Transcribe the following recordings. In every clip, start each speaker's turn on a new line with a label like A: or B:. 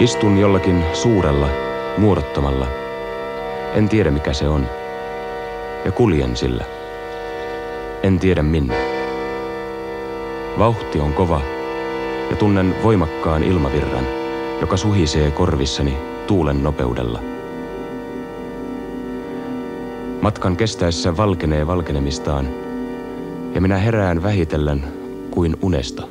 A: Istun jollakin suurella, muodottomalla. En tiedä mikä se on. Ja kuljen sillä. En tiedä minne. Vauhti on kova ja tunnen voimakkaan ilmavirran, joka suhisee korvissani tuulen nopeudella. Matkan kestäessä valkenee valkenemistaan ja minä herään vähitellen kuin unesta.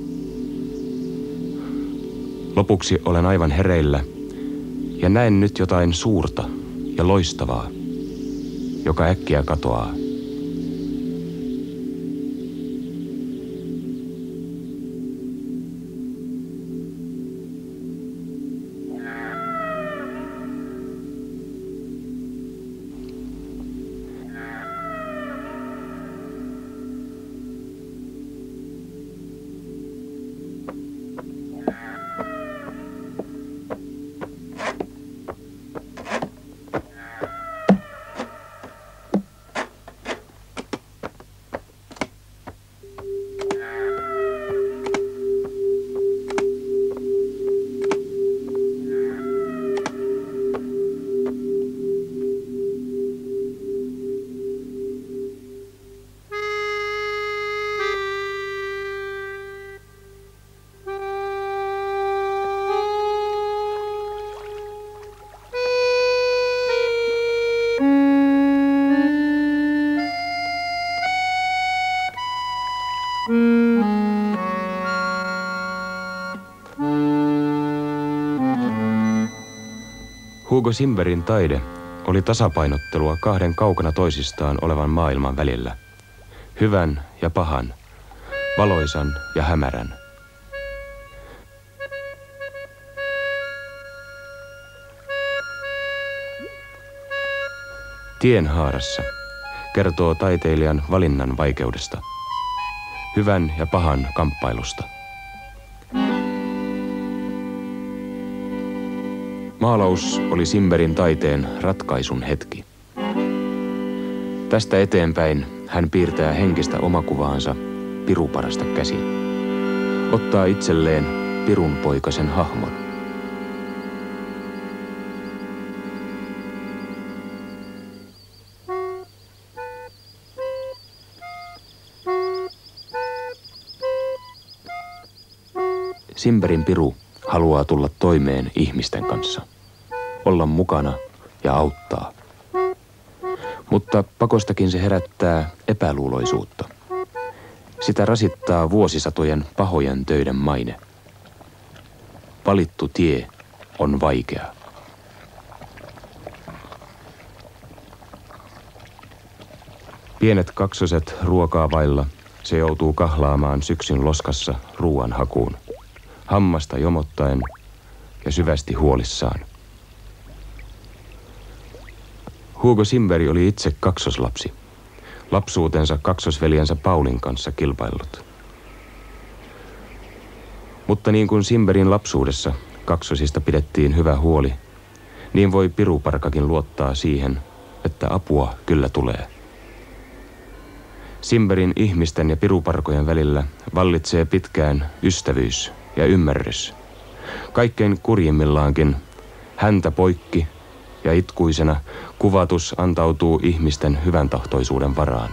A: Lopuksi olen aivan hereillä ja näen nyt jotain suurta ja loistavaa, joka äkkiä katoaa. Hugo Simberin taide oli tasapainottelua kahden kaukana toisistaan olevan maailman välillä. Hyvän ja pahan, valoisan ja hämärän. Tienhaarassa kertoo taiteilijan valinnan vaikeudesta. Hyvän ja pahan kamppailusta. Maalaus oli Simberin taiteen ratkaisun hetki. Tästä eteenpäin hän piirtää henkistä omakuvaansa piruparasta käsin. Ottaa itselleen pirunpoikasen hahmon. Simberin piru haluaa tulla toimeen ihmisten kanssa, olla mukana ja auttaa. Mutta pakostakin se herättää epäluuloisuutta. Sitä rasittaa vuosisatojen pahojen töiden maine. Valittu tie on vaikea. Pienet kaksoset ruokaa vailla se joutuu kahlaamaan syksyn loskassa ruuan hakuun. Hammasta jomottaen ja syvästi huolissaan. Hugo Simberi oli itse kaksoslapsi. Lapsuutensa kaksosveljensä Paulin kanssa kilpaillut. Mutta niin kuin Simberin lapsuudessa kaksosista pidettiin hyvä huoli, niin voi piruparkakin luottaa siihen, että apua kyllä tulee. Simberin ihmisten ja piruparkojen välillä vallitsee pitkään ystävyys ja ymmärrys. Kaikkein kurjimmillaankin häntä poikki ja itkuisena kuvatus antautuu ihmisten hyväntahtoisuuden varaan.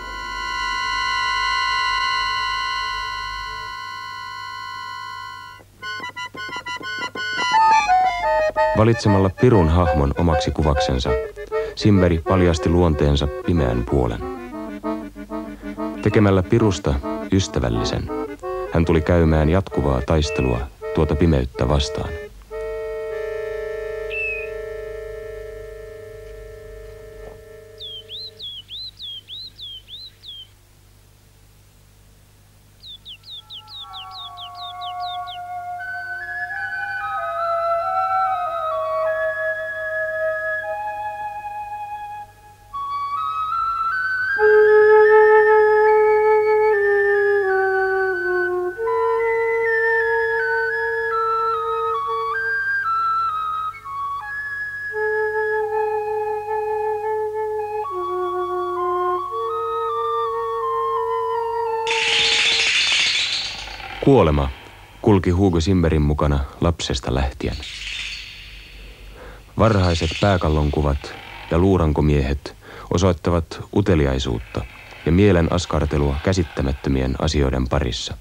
A: Valitsemalla pirun hahmon omaksi kuvaksensa, Simberi paljasti luonteensa pimeän puolen. Tekemällä pirusta ystävällisen, hän tuli käymään jatkuvaa taistelua tuota pimeyttä vastaan. Kuolema kulki Hugo Simberin mukana lapsesta lähtien. Varhaiset pääkallonkuvat ja luurankomiehet osoittavat uteliaisuutta ja mielen askartelua käsittämättömien asioiden parissa.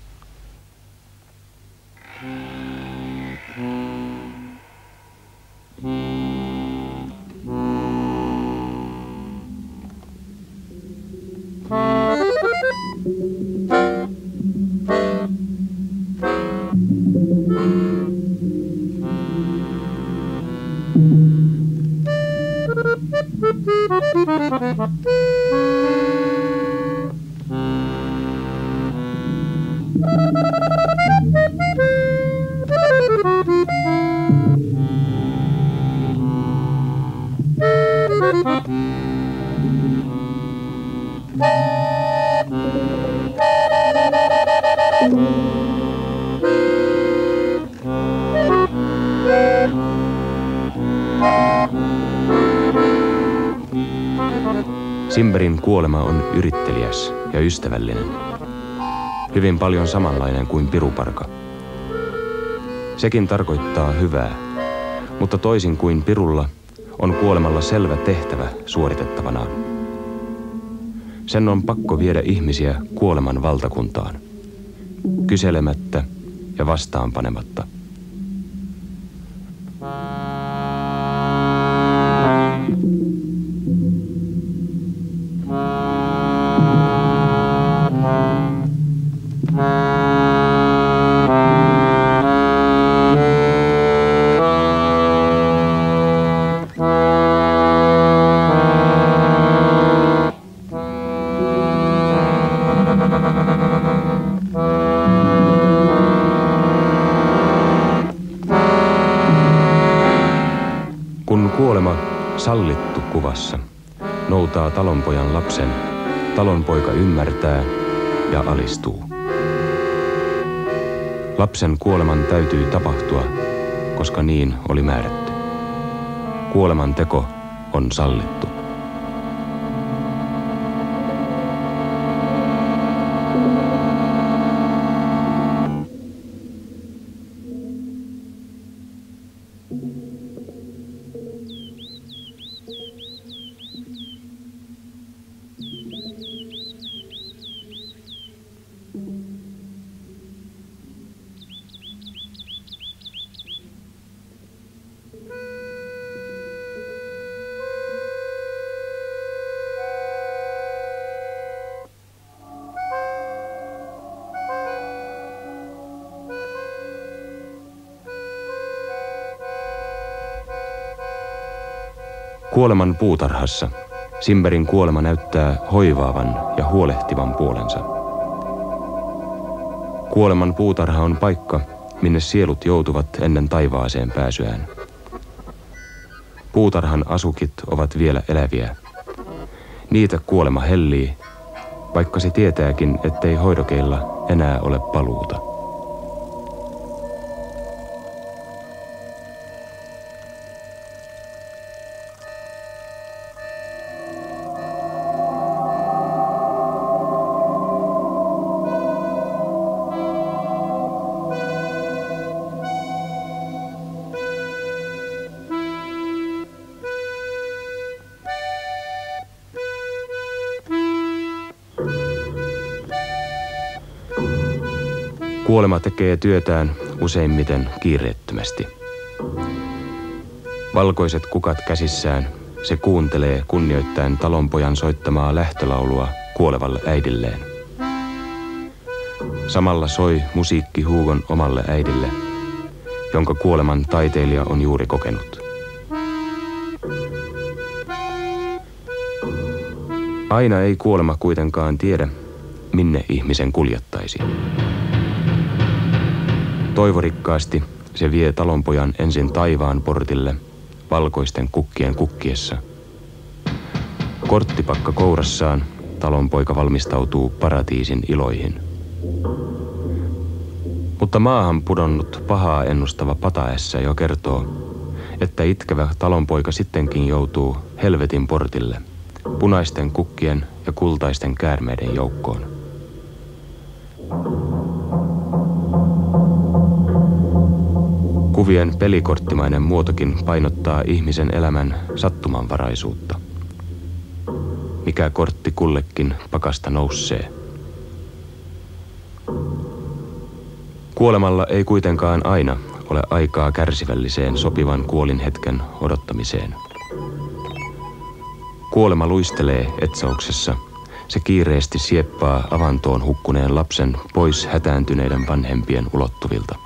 A: Simberin kuolema on yritteliäs ja ystävällinen. Hyvin paljon samanlainen kuin piruparka. Sekin tarkoittaa hyvää, mutta toisin kuin pirulla on kuolemalla selvä tehtävä suoritettavanaan. Sen on pakko viedä ihmisiä kuoleman valtakuntaan, kyselemättä ja vastaanpanematta. Kun kuolema sallittu kuvassa noutaa talonpojan lapsen, talonpoika ymmärtää ja alistuu. Lapsen kuoleman täytyy tapahtua, koska niin oli määrätty. Kuoleman teko on sallittu. Kuoleman puutarhassa Simberin kuolema näyttää hoivaavan ja huolehtivan puolensa. Kuoleman puutarha on paikka, minne sielut joutuvat ennen taivaaseen pääsyään. Puutarhan asukit ovat vielä eläviä. Niitä kuolema hellii, vaikka se tietääkin, ettei hoidokeilla enää ole paluuta. Kuolema tekee työtään useimmiten kiireettömästi. Valkoiset kukat käsissään se kuuntelee kunnioittaen talonpojan soittamaa lähtölaulua kuolevalle äidilleen. Samalla soi musiikki Hugon omalle äidille, jonka kuoleman taiteilija on juuri kokenut. Aina ei kuolema kuitenkaan tiedä, minne ihmisen kuljettaisi. Toivorikkaasti se vie talonpojan ensin taivaan portille valkoisten kukkien kukkiessa. Korttipakka kourassaan talonpoika valmistautuu paratiisin iloihin. Mutta maahan pudonnut pahaa ennustava pataessa jo kertoo, että itkevä talonpoika sittenkin joutuu helvetin portille, punaisten kukkien ja kultaisten käärmeiden joukkoon. Kuvien pelikorttimainen muotokin painottaa ihmisen elämän sattumanvaraisuutta. Mikä kortti kullekin pakasta noussee. Kuolemalla ei kuitenkaan aina ole aikaa kärsivälliseen sopivan kuolinhetken odottamiseen. Kuolema luistelee etsauksessa. Se kiireesti sieppaa avantoon hukkuneen lapsen pois hätääntyneiden vanhempien ulottuvilta.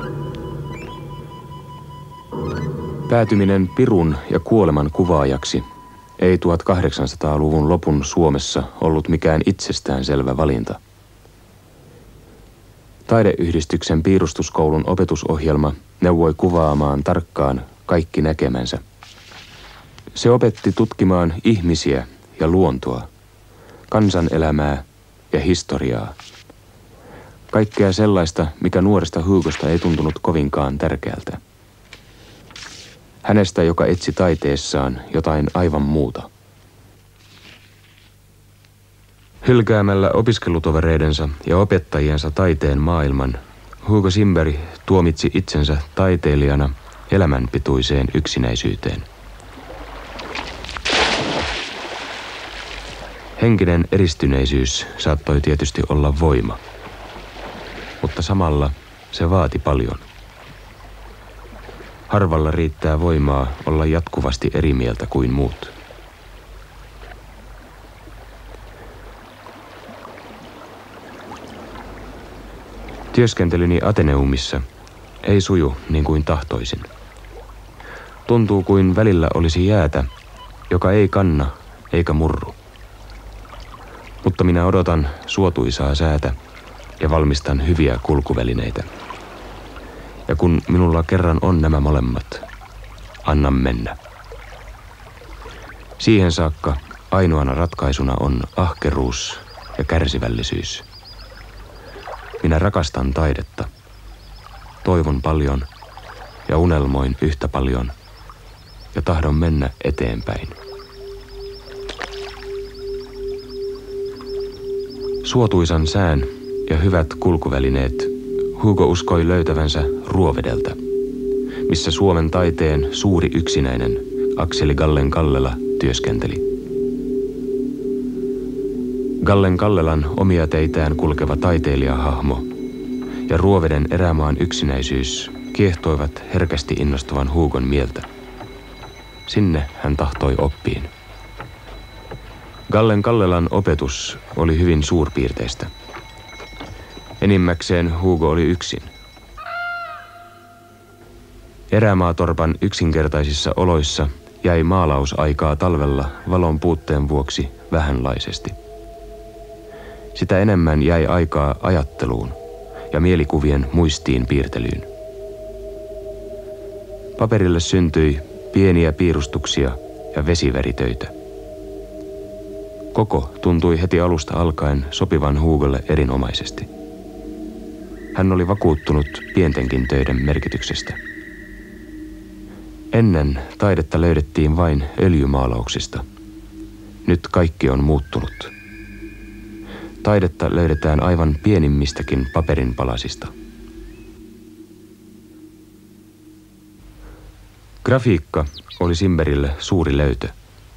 A: Päätyminen pirun ja kuoleman kuvaajaksi ei 1800-luvun lopun Suomessa ollut mikään itsestäänselvä valinta. Taideyhdistyksen piirustuskoulun opetusohjelma neuvoi kuvaamaan tarkkaan kaikki näkemänsä. Se opetti tutkimaan ihmisiä ja luontoa, kansanelämää ja historiaa. Kaikkea sellaista, mikä nuoresta Hugosta ei tuntunut kovinkaan tärkeältä. Hänestä, joka etsi taiteessaan jotain aivan muuta. Hylkäämällä opiskelutovereidensa ja opettajiensa taiteen maailman, Hugo Simberg tuomitsi itsensä taiteilijana elämänpituiseen yksinäisyyteen. Henkinen eristyneisyys saattoi tietysti olla voima, mutta samalla se vaati paljon. Harvalla riittää voimaa olla jatkuvasti eri mieltä kuin muut. Työskentelyni Ateneumissa ei suju niin kuin tahtoisin. Tuntuu kuin välillä olisi jäätä, joka ei kanna eikä murru. Mutta minä odotan suotuisaa säätä ja valmistan hyviä kulkuvälineitä. Ja kun minulla kerran on nämä molemmat, anna mennä. Siihen saakka ainoana ratkaisuna on ahkeruus ja kärsivällisyys. Minä rakastan taidetta. Toivon paljon ja unelmoin yhtä paljon ja tahdon mennä eteenpäin. Suotuisan sään ja hyvät kulkuvälineet Hugo uskoi löytävänsä Ruovedeltä, missä Suomen taiteen suuri yksinäinen Akseli Gallen Kallela työskenteli. Gallen Kallelan omia teitään kulkeva taiteilijahahmo ja Ruoveden erämaan yksinäisyys kiehtoivat herkästi innostuvan Hugon mieltä. Sinne hän tahtoi oppiin. Gallen Kallelan opetus oli hyvin suurpiirteistä. Enimmäkseen Hugo oli yksin. Erämaatorpan yksinkertaisissa oloissa jäi maalausaikaa talvella valon puutteen vuoksi vähänlaisesti. Sitä enemmän jäi aikaa ajatteluun ja mielikuvien muistiin piirtelyyn. Paperille syntyi pieniä piirustuksia ja vesiväritöitä. Koko tuntui heti alusta alkaen sopivan Hugolle erinomaisesti. Hän oli vakuuttunut pientenkin töiden merkityksestä. Ennen taidetta löydettiin vain öljymaalauksista. Nyt kaikki on muuttunut. Taidetta löydetään aivan pienimmistäkin paperinpalasista. Grafiikka oli Simbergille suuri löytö.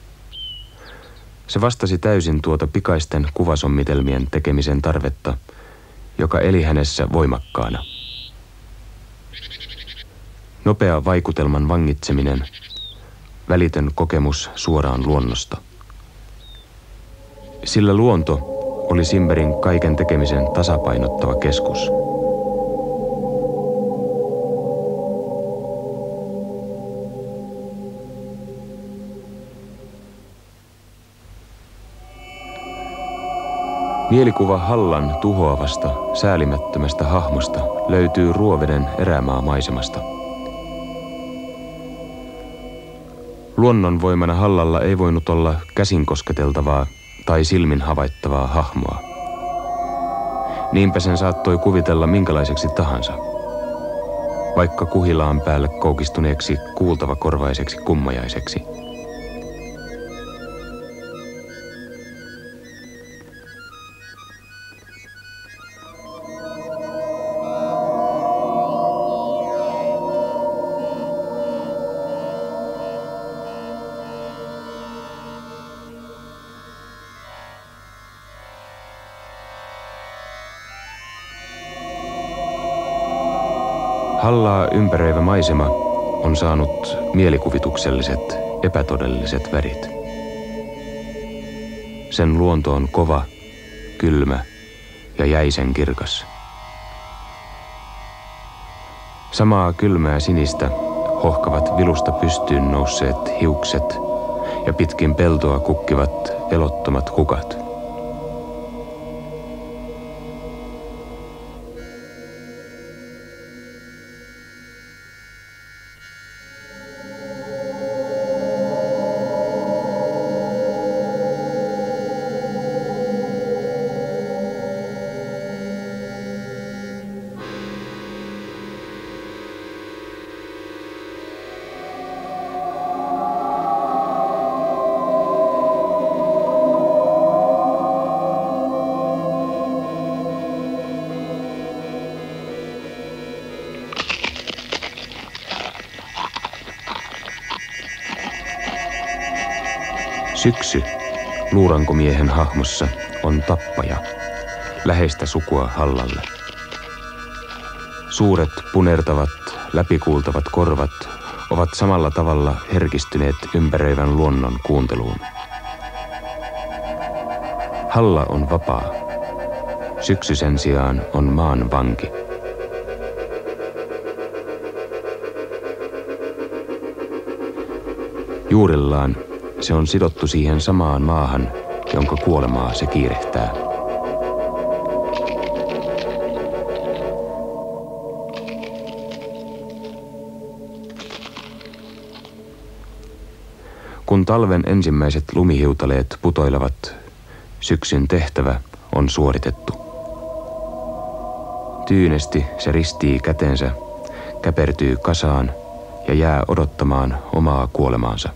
A: Se vastasi täysin tuota pikaisten kuvasommitelmien tekemisen tarvetta, joka eli hänessä voimakkaana. Nopea vaikutelman vangitseminen, välitön kokemus suoraan luonnosta. Sillä luonto oli Simbergin kaiken tekemisen tasapainottava keskus. Mielikuva Hallan tuhoavasta, säälimättömästä hahmosta löytyy Ruoveden erämaamaisemasta. Luonnonvoimana Hallalla ei voinut olla käsin kosketeltavaa tai silmin havaittavaa hahmoa. Niinpä sen saattoi kuvitella minkälaiseksi tahansa, vaikka kuhilaan päälle koukistuneeksi kuultavakorvaiseksi kummajaiseksi. Hallaa ympäröivä maisema on saanut mielikuvitukselliset, epätodelliset värit. Sen luonto on kova, kylmä ja jäisen kirkas. Samaa kylmää sinistä hohkavat vilusta pystyyn nousseet hiukset ja pitkin peltoa kukkivat elottomat kukat. Syksy luurankomiehen hahmossa on tappaja, läheistä sukua Hallalle. Suuret, punertavat, läpikuultavat korvat ovat samalla tavalla herkistyneet ympäröivän luonnon kuunteluun. Halla on vapaa. Syksy sen sijaan on maan vanki. Juurillaan se on sidottu siihen samaan maahan, jonka kuolemaa se kiirehtää. Kun talven ensimmäiset lumihiutaleet putoilevat, syksyn tehtävä on suoritettu. Tyynesti se ristii kätensä, käpertyy kasaan ja jää odottamaan omaa kuolemaansa.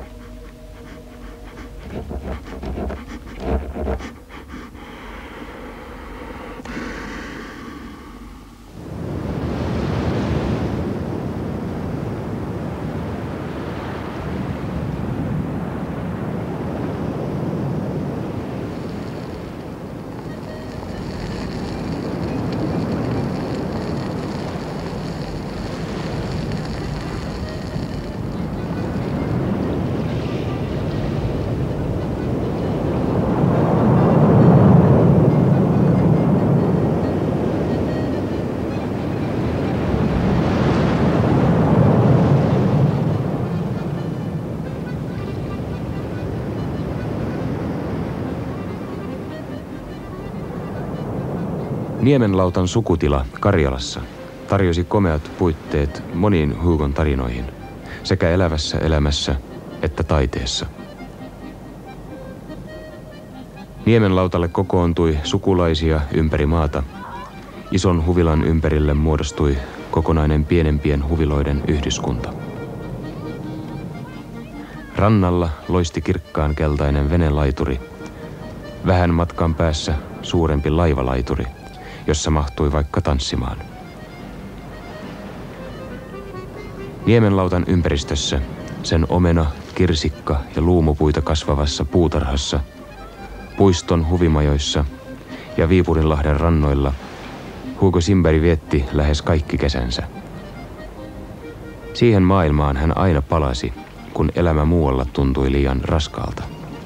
A: Niemenlautan sukutila Karjalassa tarjosi komeat puitteet moniin Hugon tarinoihin, sekä elävässä elämässä että taiteessa. Niemenlautalle kokoontui sukulaisia ympäri maata. Ison huvilan ympärille muodostui kokonainen pienempien huviloiden yhdyskunta. Rannalla loisti kirkkaan keltainen venelaituri, vähän matkan päässä suurempi laivalaituri, jossa mahtui vaikka tanssimaan. Niemenlautan ympäristössä, sen omena, kirsikka ja luumupuita kasvavassa puutarhassa, puiston huvimajoissa ja Viipurinlahden rannoilla Hugo Simberg vietti lähes kaikki kesänsä. Siihen maailmaan hän aina palasi, kun elämä muualla tuntui liian raskaalta.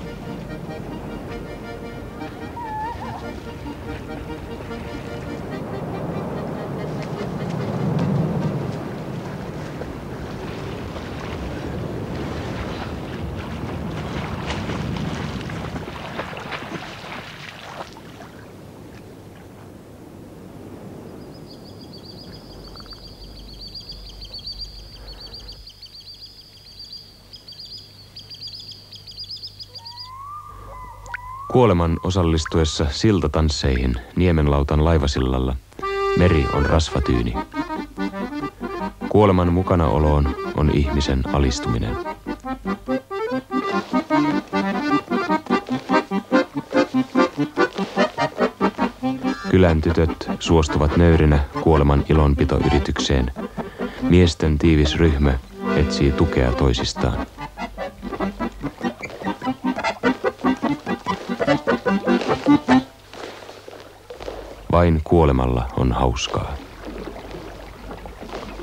A: Kuoleman osallistuessa siltatansseihin Niemenlautan laivasillalla meri on rasvatyyni. Kuoleman mukanaoloon on ihmisen alistuminen. Kylän tytöt suostuvat nöyrinä kuoleman ilonpitoyritykseen. Miesten tiivis ryhmä etsii tukea toisistaan. Vain kuolemalla on hauskaa.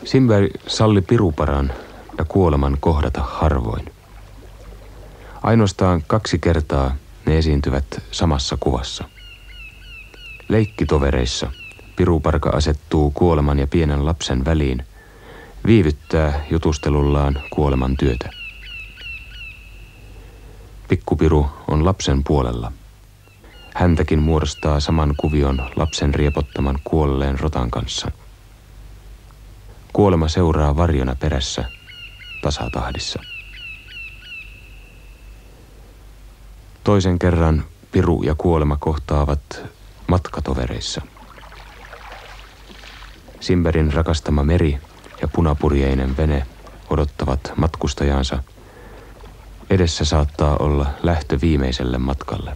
A: Simberi salli piruparan ja kuoleman kohdata harvoin. Ainoastaan 2 kertaa ne esiintyvät samassa kuvassa. Leikkitovereissa piruparka asettuu kuoleman ja pienen lapsen väliin, viivyttää jutustelullaan kuoleman työtä. Pikkupiru on lapsen puolella. Häntäkin muodostaa saman kuvion lapsen riepottaman kuolleen rotan kanssa. Kuolema seuraa varjona perässä, tasatahdissa. Toisen kerran piru ja kuolema kohtaavat matkatovereissa. Simberin rakastama meri ja punapurjeinen vene odottavat matkustajansa. Edessä saattaa olla lähtö viimeiselle matkalle.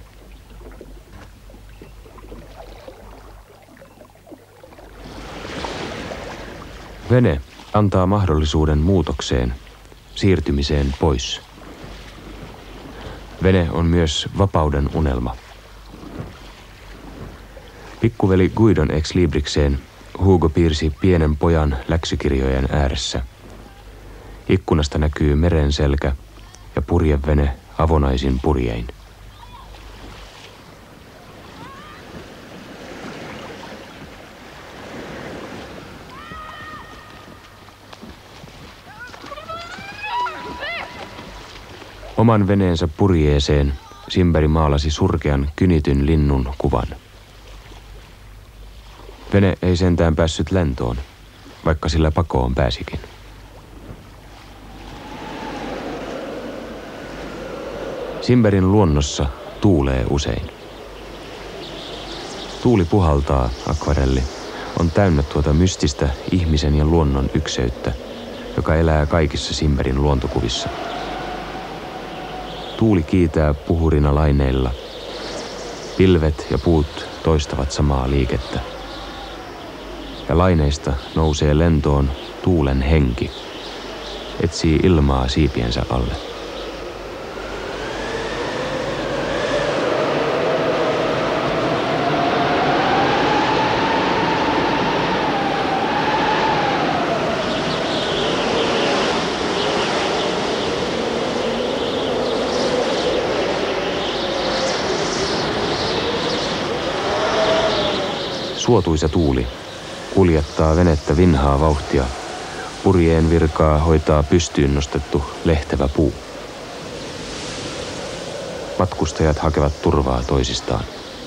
A: Vene antaa mahdollisuuden muutokseen, siirtymiseen pois. Vene on myös vapauden unelma. Pikkuveli Guidon ex librikseen Hugo piirsi pienen pojan läksykirjojen ääressä. Ikkunasta näkyy meren selkä ja purjevene avonaisin purjein. Oman veneensä purjeeseen Simberi maalasi surkean kynityn linnun kuvan. Vene ei sentään päässyt lentoon, vaikka sillä pakoon pääsikin. Simberin luonnossa tuulee usein. Tuuli puhaltaa, akvarelli, on täynnä tuota mystistä ihmisen ja luonnon ykseyttä, joka elää kaikissa Simberin luontokuvissa. Tuuli kiitää puhurina laineilla. Pilvet ja puut toistavat samaa liikettä. Ja laineista nousee lentoon tuulen henki. Etsii ilmaa siipiensä alle. Suotuisa tuuli kuljettaa venettä vinhaa vauhtia. Purjeen virkaa hoitaa pystyyn nostettu lehtevä puu. Matkustajat hakevat turvaa toisistaan.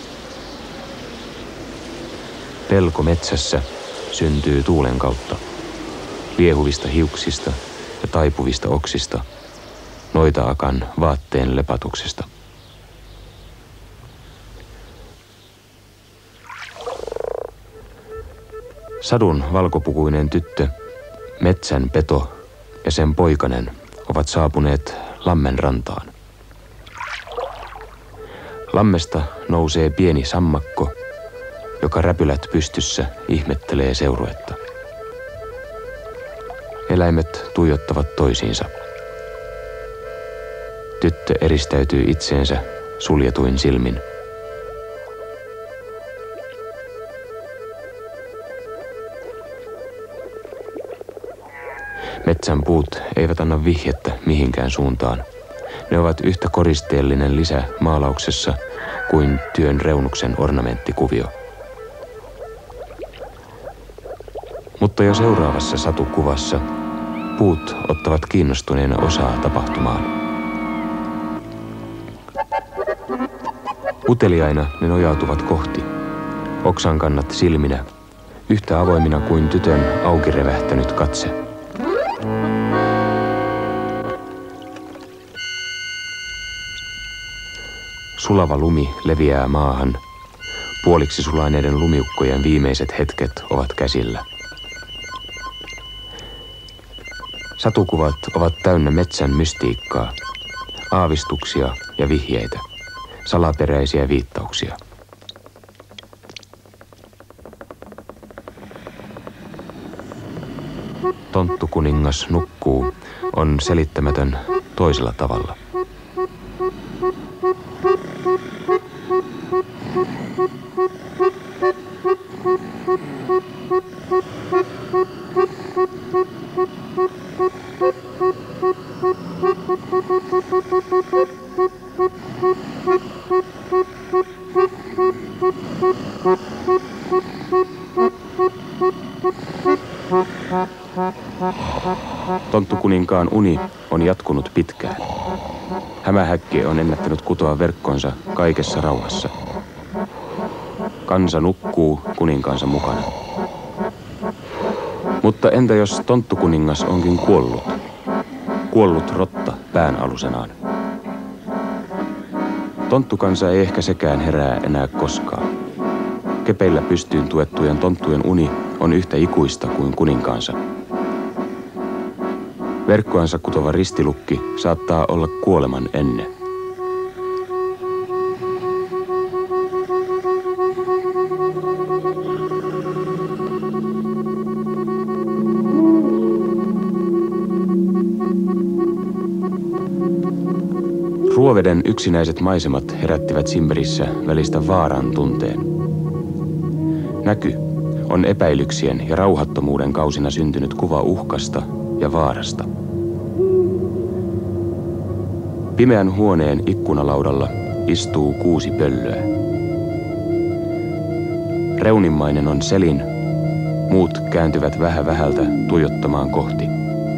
A: Pelko metsässä syntyy tuulen kautta. Liehuvista hiuksista ja taipuvista oksista. Noita-akan vaatteen lepatuksesta. Sadun valkopukuinen tyttö, metsän peto ja sen poikanen ovat saapuneet lammen rantaan. Lammesta nousee pieni sammakko, joka räpylät pystyssä ihmettelee seuruetta. Eläimet tuijottavat toisiinsa. Tyttö eristäytyy itseensä suljetuin silmin. Metsän puut eivät anna vihjettä mihinkään suuntaan. Ne ovat yhtä koristeellinen lisä maalauksessa kuin työn reunuksen ornamenttikuvio. Mutta jo seuraavassa satukuvassa puut ottavat kiinnostuneena osaa tapahtumaan. Uteliaina ne nojautuvat kohti, oksankannat silminä, yhtä avoimina kuin tytön auki revähtänyt katse. Sulava lumi leviää maahan. Puoliksi sulaneiden lumiukkojen viimeiset hetket ovat käsillä. Satukuvat ovat täynnä metsän mystiikkaa, aavistuksia ja vihjeitä, salaperäisiä viittauksia. Tonttukuningas nukkuu on selittämätön toisella tavalla. Tonttukuninkaan uni on jatkunut pitkään. Hämähäkki on ennättänyt kutoa verkkonsa kaikessa rauhassa. Kansa nukkuu kuninkaansa mukana. Mutta entä jos tonttukuningas onkin kuollut? Kuollut rotta pään alusenaan. Tonttukansa ei ehkä sekään herää enää koskaan. Kepeillä pystyyn tuettujen tonttujen uni on yhtä ikuista kuin kuninkaansa. Verkkoansa kutova ristilukki saattaa olla kuoleman enne. Ruoveden yksinäiset maisemat herättivät Simberissä välistä vaaran tunteen. Näky on epäilyksien ja rauhattomuuden kausina syntynyt kuva uhkasta ja vaarasta. Pimeän huoneen ikkunalaudalla istuu 6 pöllöä. Reunimmainen on Selin, muut kääntyvät vähä vähältä tuijottamaan kohti.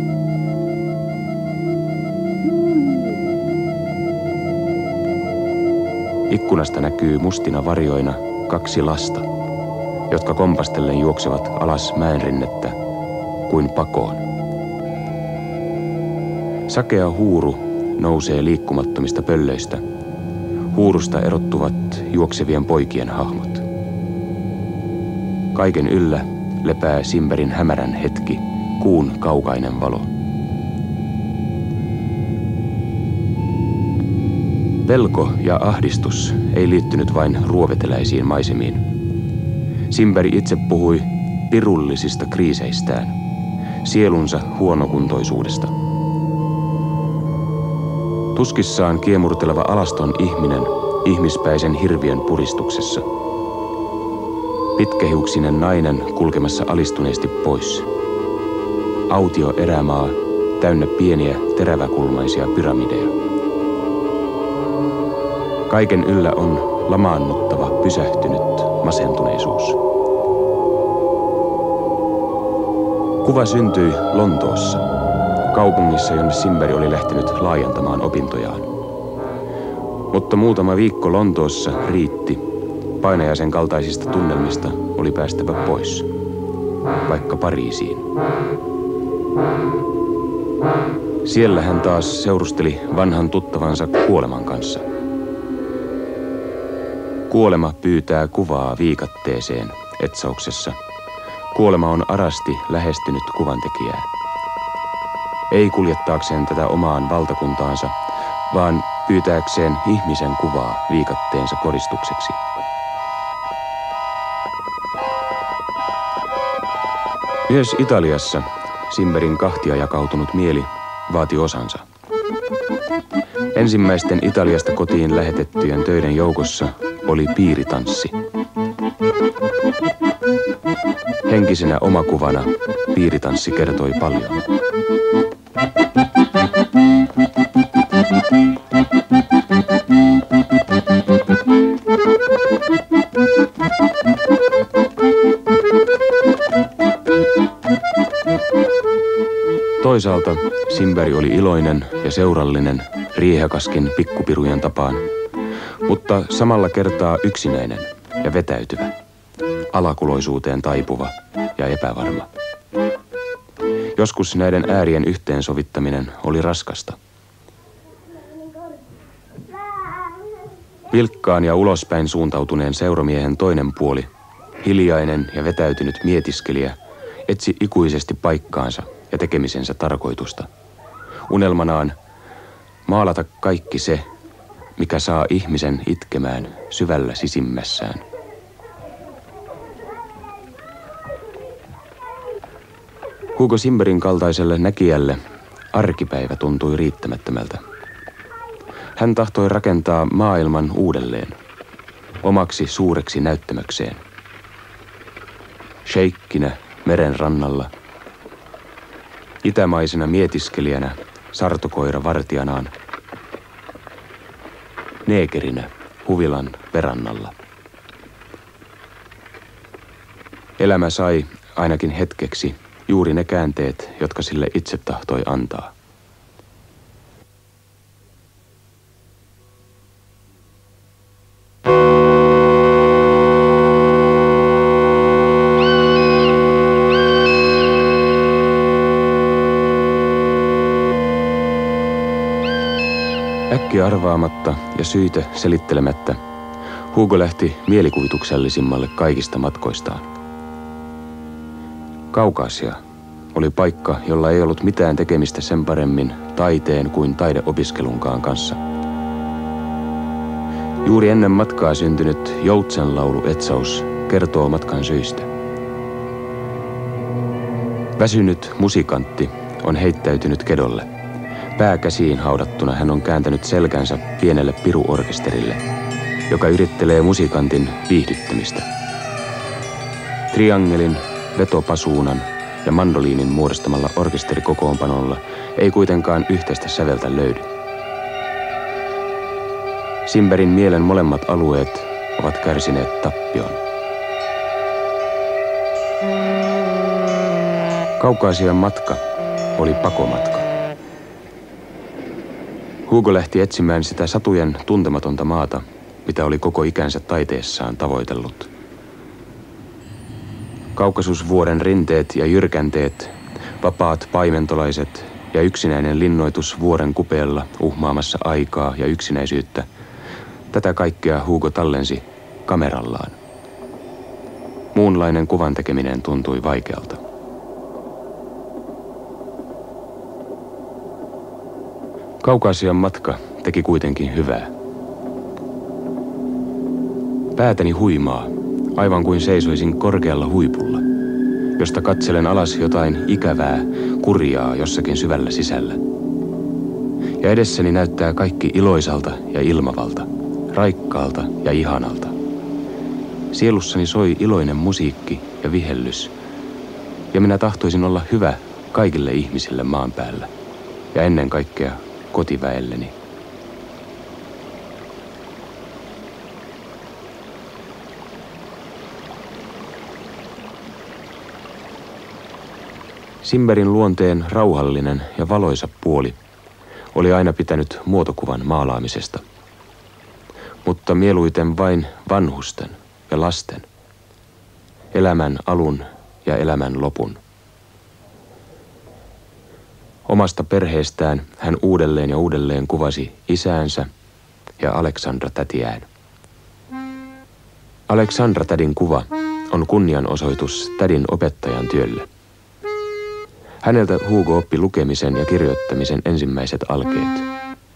A: Ikkunasta näkyy mustina varjoina 2 lasta, jotka kompastellen juoksevat alas mäenrinnettä kuin pakoon. Sakea huuru nousee liikkumattomista pöllöistä. Huurusta erottuvat juoksevien poikien hahmot. Kaiken yllä lepää Simberin hämärän hetki, kuun kaukainen valo. Pelko ja ahdistus ei liittynyt vain ruoveteläisiin maisemiin. Simberi itse puhui pirullisista kriiseistään, sielunsa huonokuntoisuudesta. Tuskissaan kiemurteleva alaston ihminen ihmispäisen hirviön puristuksessa. Pitkähiuksinen nainen kulkemassa alistuneesti pois. Autio erämaa täynnä pieniä teräväkulmaisia pyramideja. Kaiken yllä on lamaannuttava, pysähtynyt masentuneisuus. Kuva syntyi Lontoossa, kaupungissa, jonne Simberi oli lähtenyt laajentamaan opintojaan. Mutta muutama viikko Lontoossa riitti. Painajaisen kaltaisista tunnelmista oli päästävä pois, vaikka Pariisiin. Siellä hän taas seurusteli vanhan tuttavansa kuoleman kanssa. Kuolema pyytää kuvaa viikatteeseen etsauksessa. Kuolema on arasti lähestynyt kuvantekijää. Ei kuljettaakseen tätä omaan valtakuntaansa, vaan pyytääkseen ihmisen kuvaa viikatteensa koristukseksi. Myös Italiassa Simberin kahtia jakautunut mieli vaati osansa. Ensimmäisten Italiasta kotiin lähetettyjen töiden joukossa oli piiritanssi. Henkisenä omakuvana piiritanssi kertoi paljon. Toisaalta Simberi oli iloinen ja seurallinen riehakaskin pikkupirujen tapaan, mutta samalla kertaa yksinäinen ja vetäytyvä, alakuloisuuteen taipuva ja epävarma. Joskus näiden äärien yhteensovittaminen oli raskasta. Vilkkaan ja ulospäin suuntautuneen seuromiehen toinen puoli, hiljainen ja vetäytynyt mietiskelijä, etsi ikuisesti paikkaansa ja tekemisensä tarkoitusta. Unelmanaan maalata kaikki se, mikä saa ihmisen itkemään syvällä sisimmässään. Hugo Simberin kaltaiselle näkijälle arkipäivä tuntui riittämättömältä. Hän tahtoi rakentaa maailman uudelleen, omaksi suureksi näyttämökseen. Sheikkinä meren rannalla, itämaisena mietiskelijänä sartokoira vartijanaan, neekerinä huvilan verannalla. Elämä sai ainakin hetkeksi juuri ne käänteet, jotka sille itse tahtoi antaa. Äkkiä arvaamatta ja syitä selittelemättä, Hugo lähti mielikuvituksellisimmalle kaikista matkoistaan. Kaukaasia oli paikka, jolla ei ollut mitään tekemistä sen paremmin taiteen kuin taideopiskelunkaan kanssa. Juuri ennen matkaa syntynyt joutsenlauluetsaus kertoo matkan syistä. Väsynyt musikantti on heittäytynyt kedolle. Pää käsiin haudattuna hän on kääntänyt selkänsä pienelle piruorkesterille, joka yrittelee musikantin viihdyttämistä. Triangelin, vetopasuunan ja mandoliinin muodostamalla orkesterikokoonpanolla ei kuitenkaan yhteistä säveltä löydy. Simberin mielen molemmat alueet ovat kärsineet tappion. Kaukaasian matka oli pakomatka. Hugo lähti etsimään sitä satujen tuntematonta maata, mitä oli koko ikänsä taiteessaan tavoitellut. Kaukasusvuoren rinteet ja jyrkänteet, vapaat paimentolaiset ja yksinäinen linnoitus vuoren kupeella uhmaamassa aikaa ja yksinäisyyttä, tätä kaikkea Hugo tallensi kamerallaan. Muunlainen kuvan tekeminen tuntui vaikealta. Kaukaasian matka teki kuitenkin hyvää. Päätäni huimaa, aivan kuin seisoisin korkealla huipulla, josta katselen alas jotain ikävää, kurjaa jossakin syvällä sisällä. Ja edessäni näyttää kaikki iloisalta ja ilmavalta, raikkaalta ja ihanalta. Sielussani soi iloinen musiikki ja vihellys, ja minä tahtoisin olla hyvä kaikille ihmisille maan päällä, ja ennen kaikkea kotiväelleni. Simberin luonteen rauhallinen ja valoisa puoli oli aina pitänyt muotokuvan maalaamisesta, mutta mieluiten vain vanhusten ja lasten, elämän alun ja elämän lopun. Omasta perheestään hän uudelleen ja uudelleen kuvasi isäänsä ja Aleksandra tätiään. Aleksandra tädin kuva on kunnianosoitus tädin opettajan työlle. Häneltä Hugo oppi lukemisen ja kirjoittamisen ensimmäiset alkeet.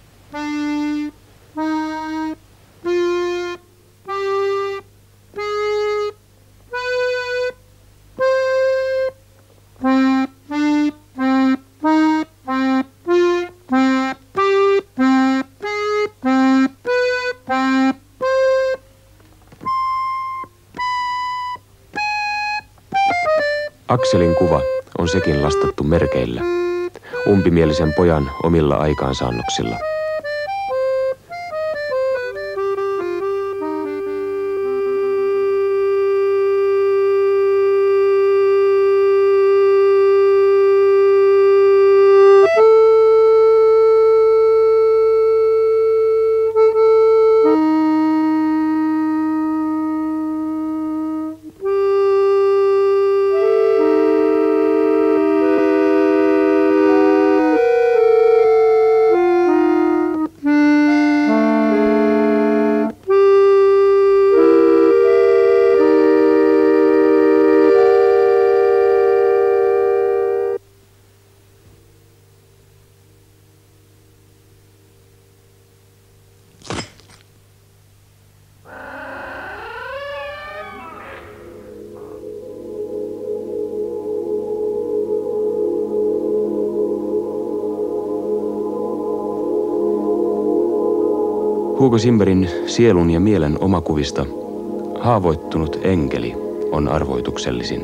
A: Akselin kuva on sekin lastattu merkeillä, umpimielisen pojan omilla aikaansaannoksilla. Hugo Simberin sielun ja mielen omakuvista haavoittunut enkeli on arvoituksellisin.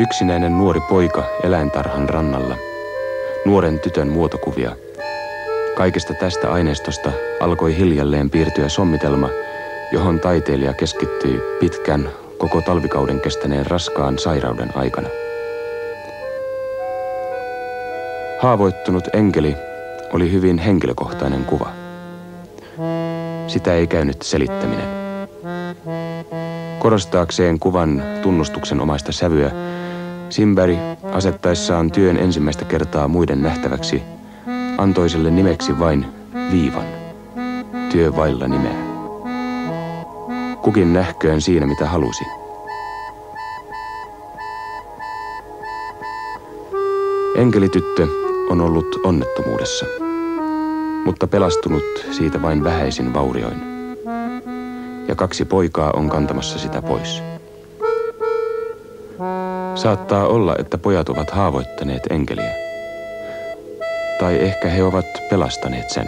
A: Yksinäinen nuori poika eläintarhan rannalla. Nuoren tytön muotokuvia. Kaikesta tästä aineistosta alkoi hiljalleen piirtyä sommitelma, johon taiteilija keskittyi pitkän, koko talvikauden kestäneen raskaan sairauden aikana. Haavoittunut enkeli oli hyvin henkilökohtainen kuva. Sitä ei käynyt selittäminen. Korostaakseen kuvan tunnustuksen omaista sävyä, Simberg asettaessaan työn ensimmäistä kertaa muiden nähtäväksi antoi sille nimeksi vain viivan. Työ vailla nimeä. Kukin nähköön siinä mitä halusi. Enkelityttö on ollut onnettomuudessa, mutta pelastunut siitä vain vähäisin vaurioin. Ja 2 poikaa on kantamassa sitä pois. Saattaa olla, että pojat ovat haavoittaneet enkeliä. Tai ehkä he ovat pelastaneet sen.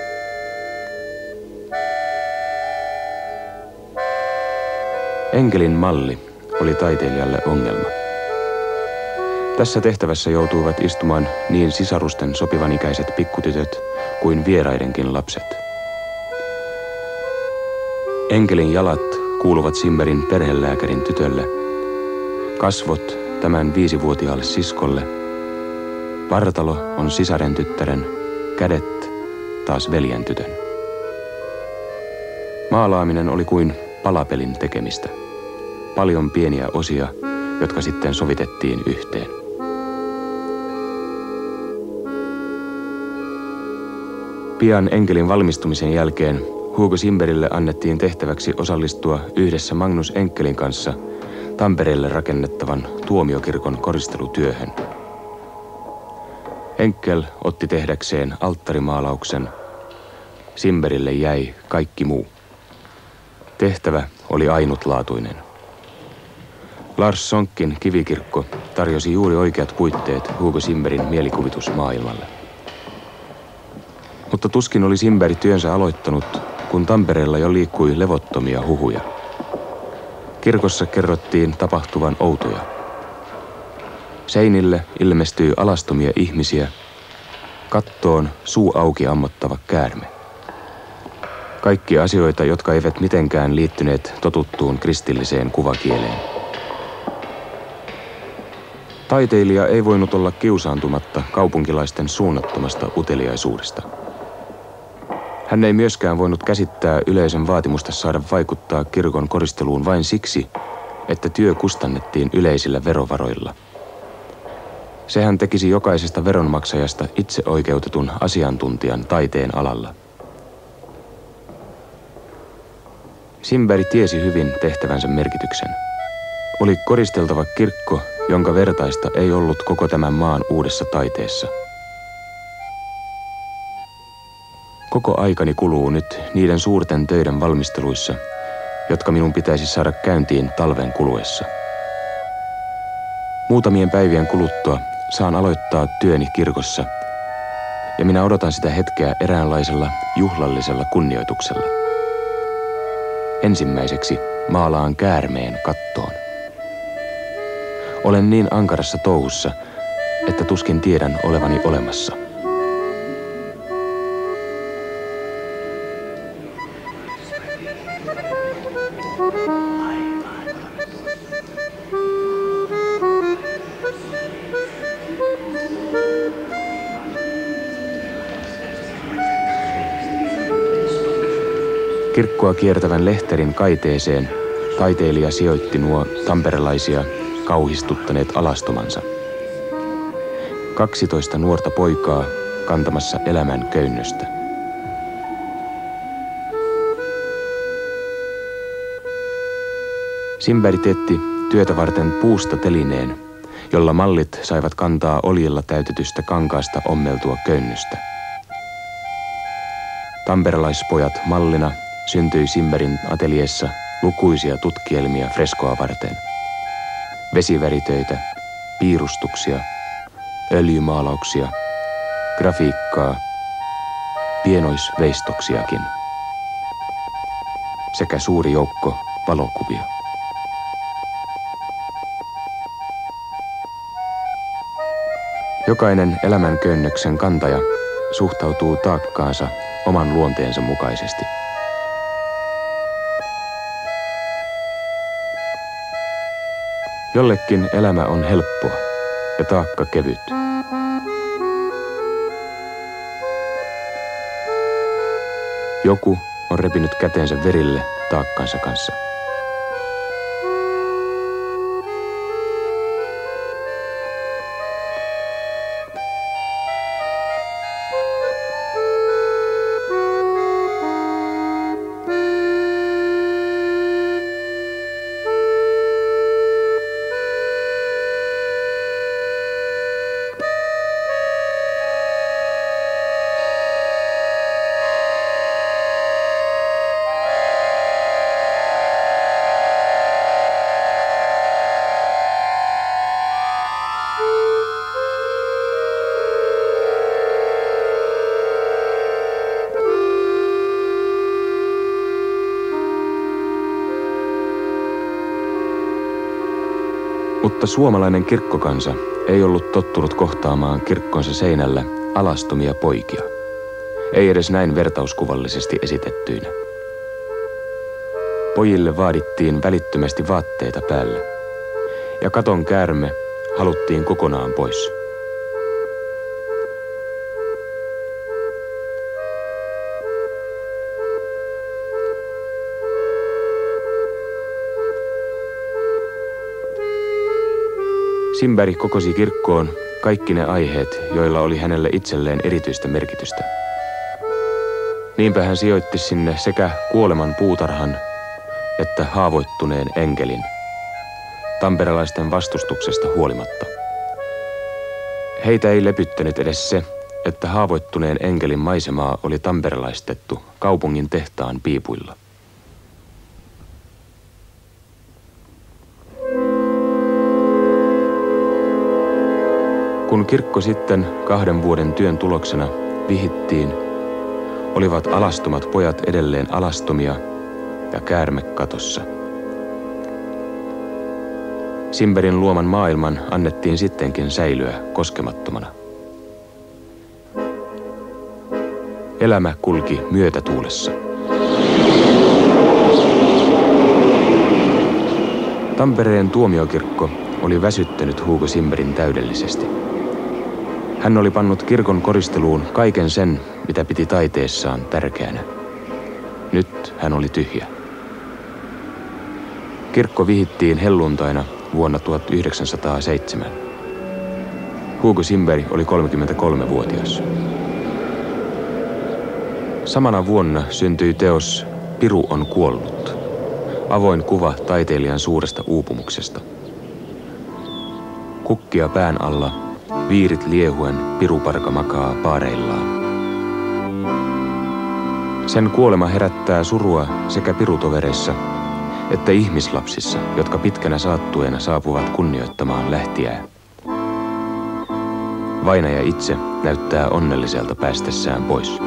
A: Enkelin malli oli taiteilijalle ongelma. Tässä tehtävässä joutuivat istumaan niin sisarusten sopivanikäiset pikkutytöt kuin vieraidenkin lapset. Enkelin jalat kuuluvat Simbergin perhelääkärin tytölle, kasvot tämän 5-vuotiaalle siskolle, vartalo on sisaren tyttären, kädet taas veljen tytön. Maalaaminen oli kuin palapelin tekemistä. Paljon pieniä osia, jotka sitten sovitettiin yhteen. Pian enkelin valmistumisen jälkeen Hugo Simbergille annettiin tehtäväksi osallistua yhdessä Magnus Enkelin kanssa Tampereelle rakennettavan tuomiokirkon koristelutyöhön. Enkel otti tehdäkseen alttarimaalauksen. Simbergille jäi kaikki muu. Tehtävä oli ainutlaatuinen. Lars Sonkin kivikirkko tarjosi juuri oikeat puitteet Hugo Simbergin mielikuvitusmaailmalle. Mutta tuskin oli Simberg työnsä aloittanut, kun Tampereella jo liikkui levottomia huhuja. Kirkossa kerrottiin tapahtuvan outoja. Seinille ilmestyi alastomia ihmisiä, kattoon suu auki ammottava käärme. Kaikki asioita, jotka eivät mitenkään liittyneet totuttuun kristilliseen kuvakieleen. Taiteilija ei voinut olla kiusaantumatta kaupunkilaisten suunnattomasta uteliaisuudesta. Hän ei myöskään voinut käsittää yleisön vaatimusta saada vaikuttaa kirkon koristeluun vain siksi, että työ kustannettiin yleisillä verovaroilla. Sehän tekisi jokaisesta veronmaksajasta itseoikeutetun asiantuntijan taiteen alalla. Simberg tiesi hyvin tehtävänsä merkityksen. Oli koristeltava kirkko, jonka vertaista ei ollut koko tämän maan uudessa taiteessa. Koko aikani kuluu nyt niiden suurten töiden valmisteluissa, jotka minun pitäisi saada käyntiin talven kuluessa. Muutamien päivien kuluttua saan aloittaa työni kirkossa, ja minä odotan sitä hetkeä eräänlaisella juhlallisella kunnioituksella. Ensimmäiseksi maalaan käärmeen kattoon. Olen niin ankarassa touhussa, että tuskin tiedän olevani olemassa. Kirkkoa kiertävän lehterin kaiteeseen taiteilija sijoitti nuo tamperelaisia kauhistuttaneet alastomansa. 12 nuorta poikaa kantamassa elämän köynnöstä. Simberg teetti työtä varten puusta telineen, jolla mallit saivat kantaa oljilla täytetystä kankaasta ommeltua köynnöstä. Tamperelaispojat mallina syntyi Simbergin ateljeessa lukuisia tutkielmia freskoa varten. Vesiväritöitä, piirustuksia, öljymaalauksia, grafiikkaa, pienoisveistoksiakin sekä suuri joukko valokuvia. Jokainen elämän köynnöksen kantaja suhtautuu taakkaansa oman luonteensa mukaisesti. Jollekin elämä on helppoa ja taakka kevyt. Joku on repinyt käteensä verille taakkansa kanssa. Mutta suomalainen kirkkokansa ei ollut tottunut kohtaamaan kirkkonsa seinällä alastomia poikia. Ei edes näin vertauskuvallisesti esitettyinä. Pojille vaadittiin välittömästi vaatteita päälle, ja katon käärme haluttiin kokonaan pois. Simberg kokosi kirkkoon kaikki ne aiheet, joilla oli hänelle itselleen erityistä merkitystä. Niinpä hän sijoitti sinne sekä kuoleman puutarhan että haavoittuneen enkelin, tamperelaisten vastustuksesta huolimatta. Heitä ei lepyttänyt edes se, että haavoittuneen enkelin maisemaa oli tamperelaistettu kaupungin tehtaan piipuilla. Kun kirkko sitten 2 vuoden työn tuloksena vihittiin, olivat alastomat pojat edelleen alastomia ja käärme katossa. Simbergin luoman maailman annettiin sittenkin säilyä koskemattomana. Elämä kulki myötätuulessa. Tampereen tuomiokirkko oli väsyttänyt Hugo Simbergin täydellisesti. Hän oli pannut kirkon koristeluun kaiken sen, mitä piti taiteessaan tärkeänä. Nyt hän oli tyhjä. Kirkko vihittiin helluntaina vuonna 1907. Hugo Simberg oli 33-vuotias. Samana vuonna syntyi teos Piru on kuollut. Avoin kuva taiteilijan suuresta uupumuksesta. Kukkia pään alla, viirit liehuen, piruparka makaa paareillaan. Sen kuolema herättää surua sekä pirutovereissa että ihmislapsissa, jotka pitkänä saattueena saapuvat kunnioittamaan lähtiää. Vainaja itse näyttää onnelliselta päästessään pois.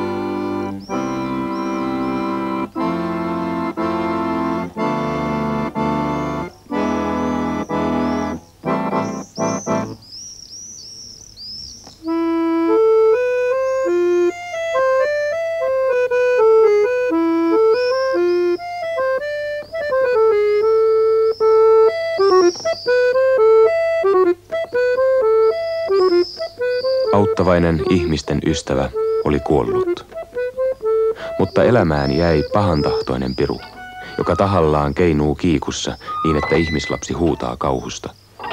A: Auttavainen ihmisten ystävä oli kuollut. Mutta elämään jäi pahantahtoinen piru, joka tahallaan keinuu kiikussa niin, että ihmislapsi huutaa kauhusta.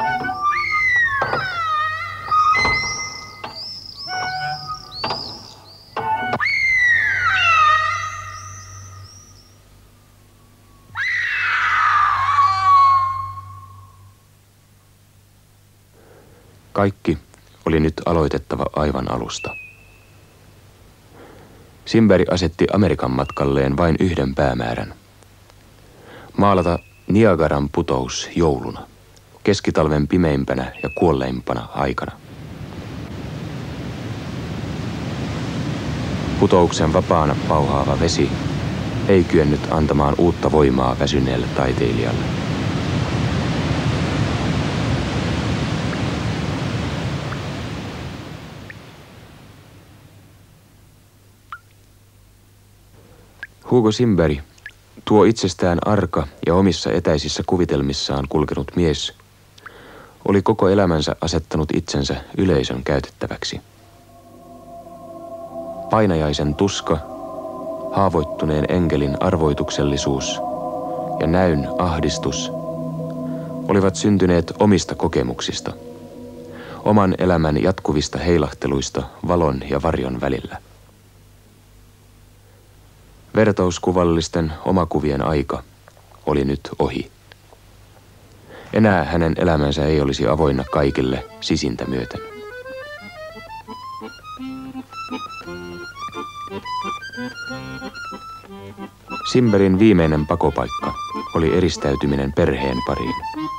A: Kaikki oli nyt aloitettava aivan alusta. Simberg asetti Amerikan matkalleen vain yhden päämäärän. Maalata Niagaran putous jouluna, keskitalven pimeimpänä ja kuolleimpana aikana. Putouksen vapaana pauhaava vesi ei kyennyt antamaan uutta voimaa väsyneelle taiteilijalle. Hugo Simberg, tuo itsestään arka ja omissa etäisissä kuvitelmissaan kulkenut mies, oli koko elämänsä asettanut itsensä yleisön käytettäväksi. Painajaisen tuska, haavoittuneen enkelin arvoituksellisuus ja näyn ahdistus olivat syntyneet omista kokemuksista, oman elämän jatkuvista heilahteluista valon ja varjon välillä. Vertauskuvallisten omakuvien aika oli nyt ohi. Enää hänen elämänsä ei olisi avoinna kaikille sisintä myöten. Simbergin viimeinen pakopaikka oli eristäytyminen perheen pariin.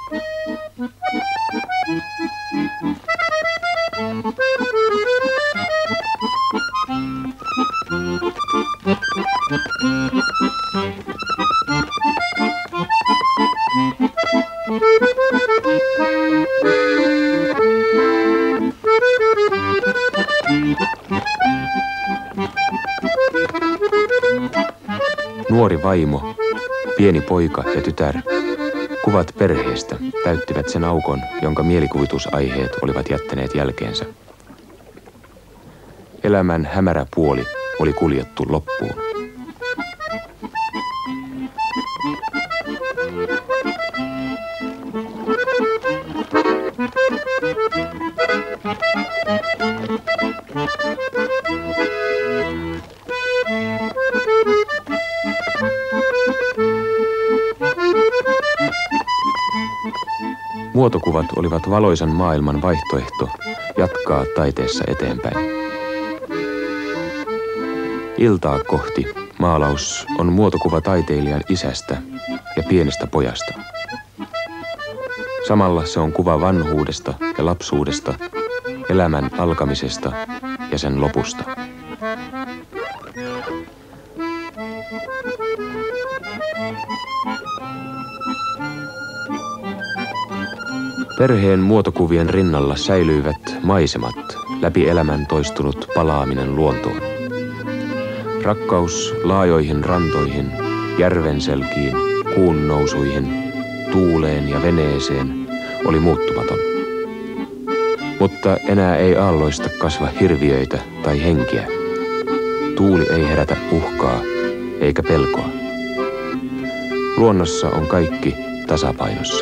A: Nuori vaimo, pieni poika ja tytär, kuvat perheestä täyttivät sen aukon, jonka mielikuvitusaiheet olivat jättäneet jälkeensä. Elämän hämärä puoli oli kuljettu loppuun. Muotokuvat olivat valoisan maailman vaihtoehto jatkaa taiteessa eteenpäin. Iltaa kohti maalaus on muotokuva taiteilijan isästä ja pienestä pojasta. Samalla se on kuva vanhuudesta ja lapsuudesta, elämän alkamisesta ja sen lopusta. Perheen muotokuvien rinnalla säilyivät maisemat, läpi elämän toistunut palaaminen luontoon. Rakkaus laajoihin rantoihin, järvenselkiin, kuun nousuihin, tuuleen ja veneeseen oli muuttumaton. Mutta enää ei aalloista kasva hirviöitä tai henkiä. Tuuli ei herätä uhkaa eikä pelkoa. Luonnossa on kaikki tasapainossa.